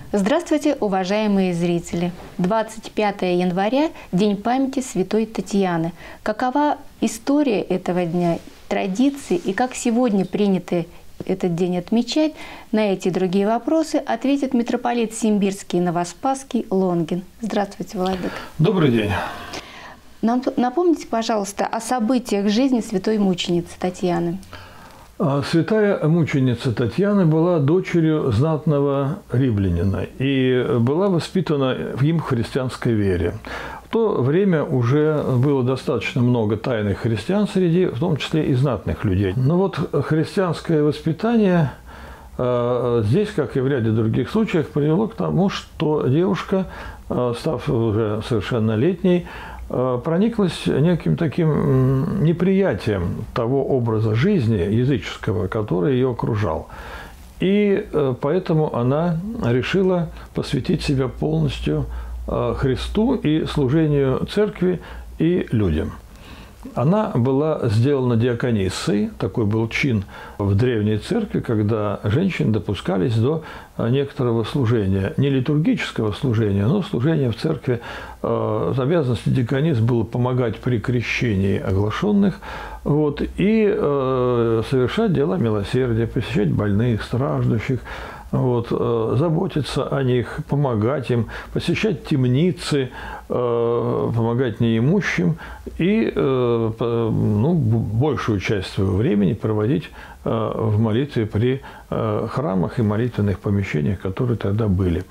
Здравствуйте, уважаемые зрители! 25 января – День памяти святой Татьяны. Какова история этого дня, традиции и как сегодня принято этот день отмечать? На эти и другие вопросы ответит митрополит Симбирский и Новоспасский Лонгин. Здравствуйте, владыка! Добрый день! Напомните, пожалуйста, о событиях жизни святой мученицы Татьяны. Святая мученица Татьяна была дочерью знатного римлянина и была воспитана им в христианской вере. В то время уже было достаточно много тайных христиан среди, в том числе и знатных людей. Но вот христианское воспитание здесь, как и в ряде других случаев, привело к тому, что девушка, став уже совершеннолетней, прониклась неким таким неприятием того образа жизни языческого, который ее окружал. И поэтому она решила посвятить себя полностью Христу и служению церкви и людям. Она была сделана диакониссой, такой был чин в древней церкви, когда женщины допускались до некоторого служения, не литургического служения, но служения в церкви. Обязанностью диаконисс было помогать при крещении оглашенных, и совершать дела милосердия, посещать больных, страждущих, заботиться о них, помогать им, посещать темницы, помогать неимущим и большую часть своего времени проводить в молитве при храмах и молитвенных помещениях, которые тогда были.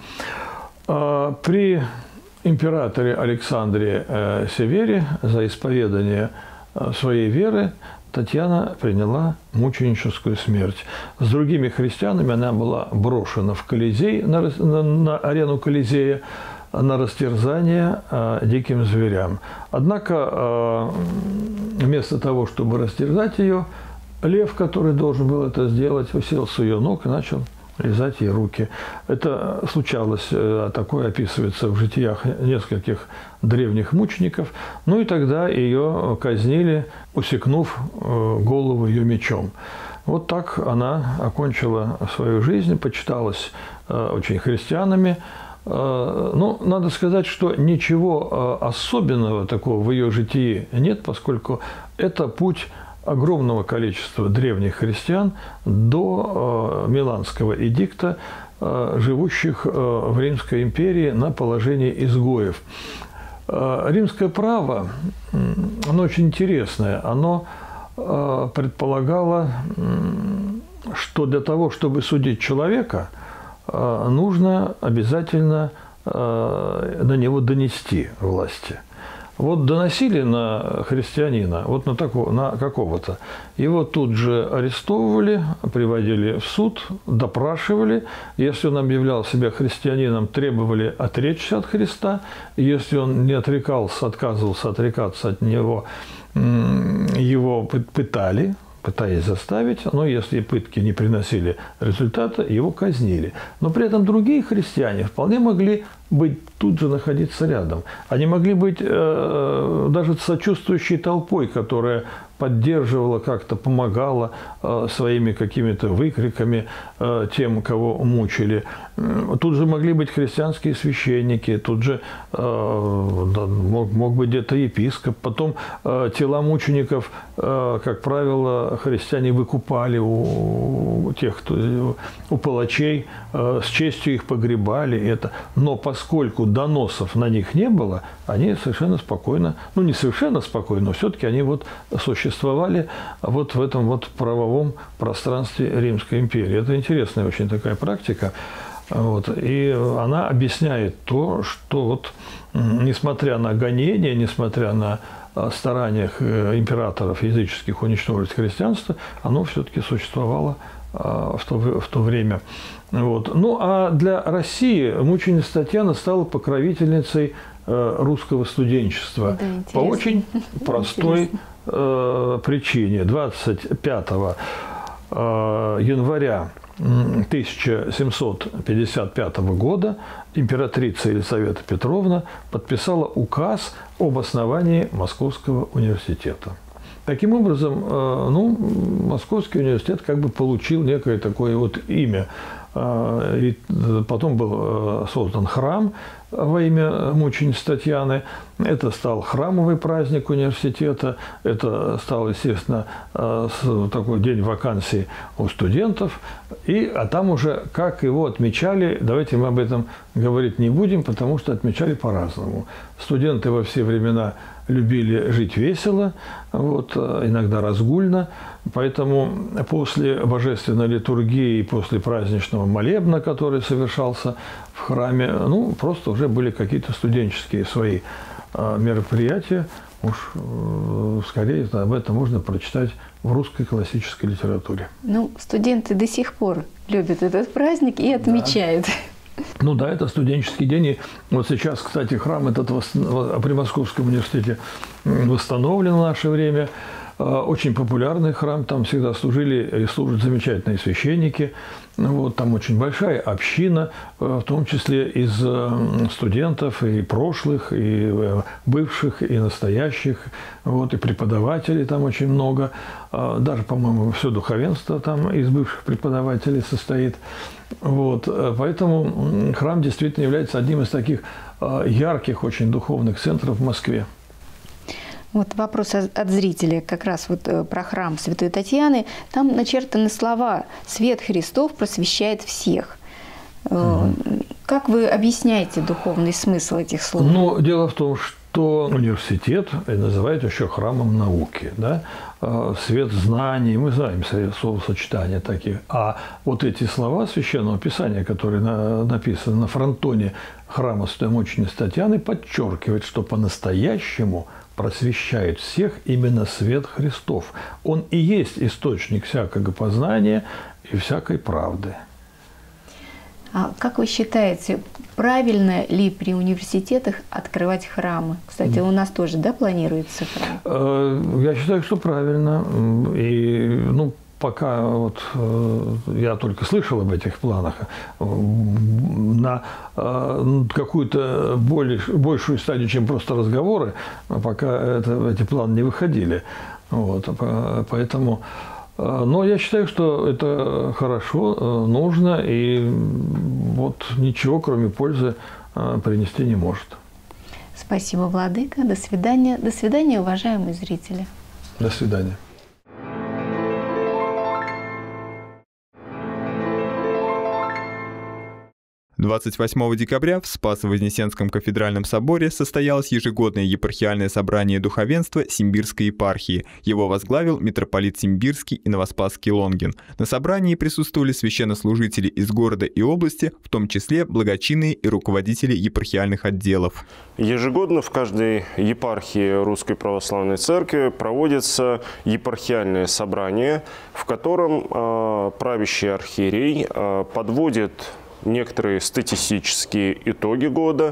При императоре Александре Севере за исповедание своей веры Татьяна приняла мученическую смерть. С другими христианами она была брошена в Колизей, на арену Колизея, на растерзание диким зверям. Однако вместо того, чтобы растерзать ее, лев, который должен был это сделать, уселся у ее ног и начал лизать ей руки. Это случалось, такое описывается в житиях нескольких древних мучеников. Ну и тогда ее казнили, усекнув голову ее мечом. Вот так она окончила свою жизнь, почиталась очень христианами. Но надо сказать, что ничего особенного такого в ее житии нет, поскольку это путь огромного количества древних христиан до Миланского эдикта, живущих в Римской империи на положении изгоев. Римское право, оно очень интересное. Оно предполагало, что для того, чтобы судить человека, нужно обязательно на него донести власти. Вот доносили на христианина, на какого-то, его тут же арестовывали, приводили в суд, допрашивали. Если он объявлял себя христианином, требовали отречься от Христа. Если он не отрекался, отказывался отрекаться от него, его пытали, пытаясь заставить, но если пытки не приносили результата, его казнили. Но при этом другие христиане вполне могли быть тут же находиться рядом. Они могли быть даже сочувствующей толпой, которая поддерживала, как-то помогала своими какими-то выкриками тем, кого мучили. Тут же могли быть христианские священники, тут же мог быть где-то епископ. Потом тела мучеников, как правило, христиане выкупали у тех, у палачей, с честью их погребали. Но поскольку доносов на них не было, они совершенно спокойно, не совершенно спокойно, но все-таки они существовали в этом правовом пространстве Римской империи. Это интересная очень такая практика. И она объясняет то, что несмотря на гонения, несмотря на стараниях императоров языческих уничтожить христианство, оно все-таки существовало в то время. Ну, а для России мученица Татьяна стала покровительницей русского студенчества по очень простой причине. 25 января 1755 года императрица Елизавета Петровна подписала указ об основании Московского университета. Таким образом, Московский университет как бы получил некое такое вот имя. И потом был создан храм во имя мученицы Татьяны. Это стал храмовый праздник университета. Это стал, естественно, такой день вакансий у студентов. А там уже, как его отмечали, давайте мы об этом говорить не будем, потому что отмечали по-разному. Студенты во все времена любили жить весело, иногда разгульно. Поэтому после божественной литургии и после праздничного молебна, который совершался в храме, просто уже были какие-то студенческие свои мероприятия. Уж скорее об этом можно прочитать в русской классической литературе. Студенты до сих пор любят этот праздник и отмечают. Да, это студенческий день. И вот сейчас, кстати, храм этот при Московском университете восстановлен в наше время. Очень популярный храм, там всегда служили и служат замечательные священники. Там очень большая община, в том числе из студентов и прошлых, и бывших, и настоящих, и преподавателей там очень много. Даже, по-моему, все духовенство там из бывших преподавателей состоит. Поэтому храм действительно является одним из таких ярких очень духовных центров в Москве. Вопрос от зрителя как раз про храм Святой Татьяны. Там начертаны слова «Свет Христов просвещает всех». Как вы объясняете духовный смысл этих слов? Дело в том, что университет называют еще храмом науки, да? Свет знаний, мы знаем словосочетания таких. А эти слова Священного Писания, которые написаны на фронтоне храма Святой Мученицы Татьяны, подчеркивают, что по-настоящему просвещает всех именно свет Христов. Он и есть источник всякого познания и всякой правды. А как вы считаете, правильно ли при университетах открывать храмы? Кстати, у нас тоже, планируется храм? Я считаю, что правильно. И, пока я только слышал об этих планах, на какую-то большую стадию, чем просто разговоры, пока эти планы не выходили. Поэтому, но я считаю, что это хорошо, нужно, и ничего, кроме пользы, принести не может. Спасибо, владыка. До свидания. До свидания, уважаемые зрители. До свидания. 28 декабря в Спасо-Вознесенском кафедральном соборе состоялось ежегодное епархиальное собрание духовенства Симбирской епархии. Его возглавил митрополит Симбирский и Новоспасский Лонгин. На собрании присутствовали священнослужители из города и области, в том числе благочинные и руководители епархиальных отделов. Ежегодно в каждой епархии Русской Православной Церкви проводится епархиальное собрание, в котором правящий архиерей подводит некоторые статистические итоги года,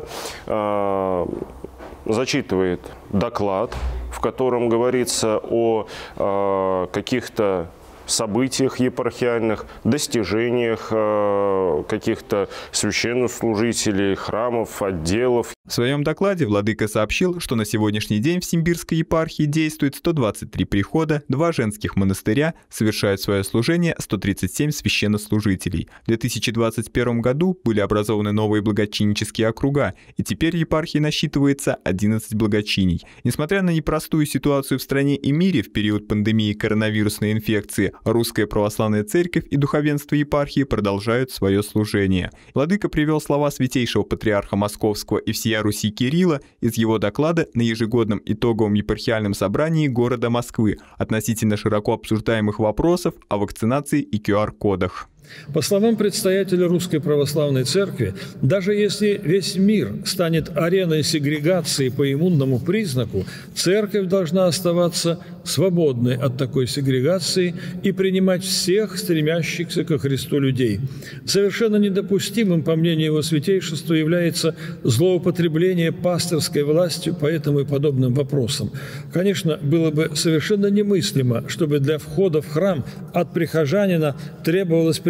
зачитывает доклад, в котором говорится о каких-то событиях епархиальных, достижениях каких-то священнослужителей, храмов, отделов. В своем докладе владыка сообщил, что на сегодняшний день в Симбирской епархии действует 123 прихода, 2 женских монастыря, совершают свое служение 137 священнослужителей. В 2021 году были образованы новые благочиннические округа, и теперь епархия насчитывается 11 благочиний. Несмотря на непростую ситуацию в стране и мире в период пандемии коронавирусной инфекции, Русская Православная Церковь и духовенство епархии продолжают свое служение. Владыка привел слова святейшего патриарха Московского и всея Руси Кирилла из его доклада на ежегодном итоговом епархиальном собрании города Москвы относительно широко обсуждаемых вопросов о вакцинации и QR-кодах. По словам предстоятеля Русской Православной Церкви, даже если весь мир станет ареной сегрегации по иммунному признаку, Церковь должна оставаться свободной от такой сегрегации и принимать всех стремящихся ко Христу людей. Совершенно недопустимым, по мнению его святейшества, является злоупотребление пастырской властью по этому и подобным вопросам. Конечно, было бы совершенно немыслимо, чтобы для входа в храм от прихожанина требовалось приносить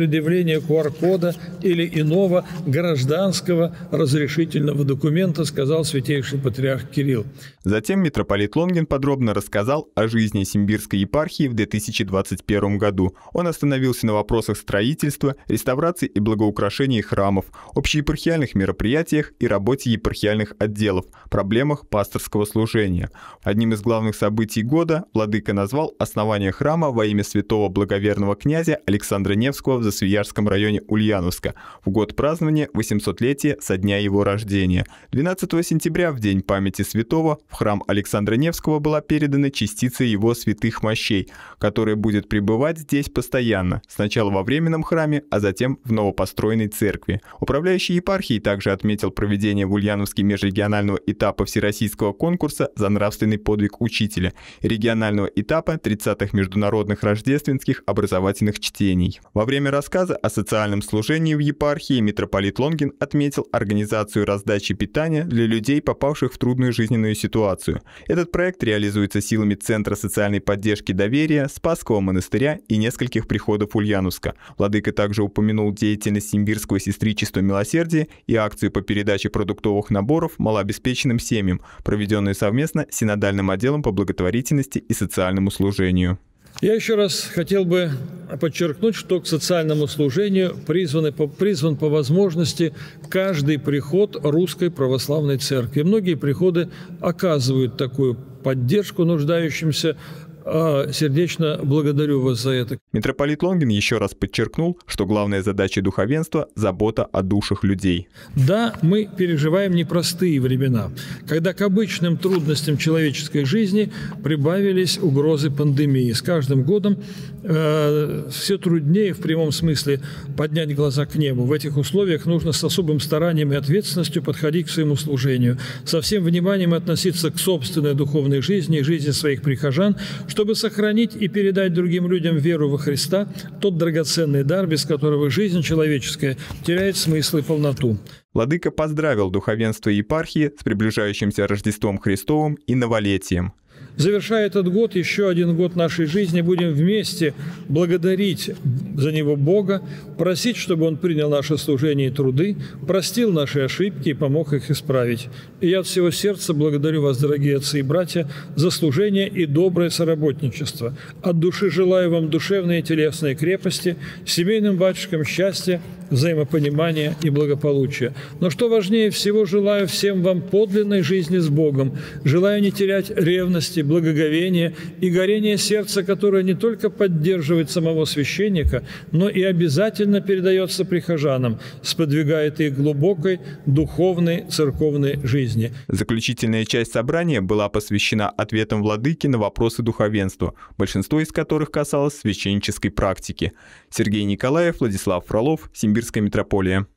предъявления QR-кода или иного гражданского разрешительного документа, сказал святейший патриарх Кирилл. Затем митрополит Лонгин подробно рассказал о жизни Симбирской епархии в 2021 году. Он остановился на вопросах строительства, реставрации и благоукрашения храмов, общеепархиальных мероприятиях и работе епархиальных отделов, проблемах пасторского служения. Одним из главных событий года владыка назвал основание храма во имя святого благоверного князя Александра Невского в Засвиярском районе Ульяновска в год празднования 800-летия со дня его рождения. 12 сентября, в день памяти святого, в храм Александра Невского была передана частица его святых мощей, которая будет пребывать здесь постоянно, сначала во временном храме, а затем в новопостроенной церкви. Управляющий епархией также отметил проведение в Ульяновске межрегионального этапа всероссийского конкурса за нравственный подвиг учителя и регионального этапа 30-х международных рождественских образовательных чтений. Во время рассказа о социальном служении в епархии митрополит Лонгин отметил организацию раздачи питания для людей, попавших в трудную жизненную ситуацию. Этот проект реализуется силами Центра социальной поддержки доверия, Спасского монастыря и нескольких приходов Ульяновска. Владыка также упомянул деятельность Симбирского сестричества милосердия и акцию по передаче продуктовых наборов малообеспеченным семьям, проведенную совместно с Синодальным отделом по благотворительности и социальному служению. Я еще раз хотел бы подчеркнуть, что к социальному служению призван по возможности каждый приход Русской Православной Церкви. Многие приходы оказывают такую поддержку нуждающимся. Сердечно благодарю вас за это. Митрополит Лонгин еще раз подчеркнул, что главная задача духовенства – забота о душах людей. Да, мы переживаем непростые времена, когда к обычным трудностям человеческой жизни прибавились угрозы пандемии. С каждым годом все труднее в прямом смысле поднять глаза к небу. В этих условиях нужно с особым старанием и ответственностью подходить к своему служению, со всем вниманием относиться к собственной духовной жизни и жизни своих прихожан, чтобы сохранить и передать другим людям веру во Христа, тот драгоценный дар, без которого жизнь человеческая теряет смысл и полноту. Владыка поздравил духовенство епархии с приближающимся Рождеством Христовым и новолетием. Завершая этот год, еще один год нашей жизни, будем вместе благодарить за него Бога, просить, чтобы Он принял наше служение и труды, простил наши ошибки и помог их исправить. И я от всего сердца благодарю вас, дорогие отцы и братья, за служение и доброе соработничество. От души желаю вам душевной и телесной крепости, семейным батюшкам счастья, взаимопонимания и благополучия. Но что важнее всего, желаю всем вам подлинной жизни с Богом, желаю не терять ревности, благоговения и горения сердца, которое не только поддерживает самого священника, но и обязательно передается прихожанам, сподвигает их к глубокой духовной церковной жизни. Заключительная часть собрания была посвящена ответам владыки на вопросы духовенства, большинство из которых касалось священнической практики. Сергей Николаев, Владислав Фролов, Симбирская митрополия.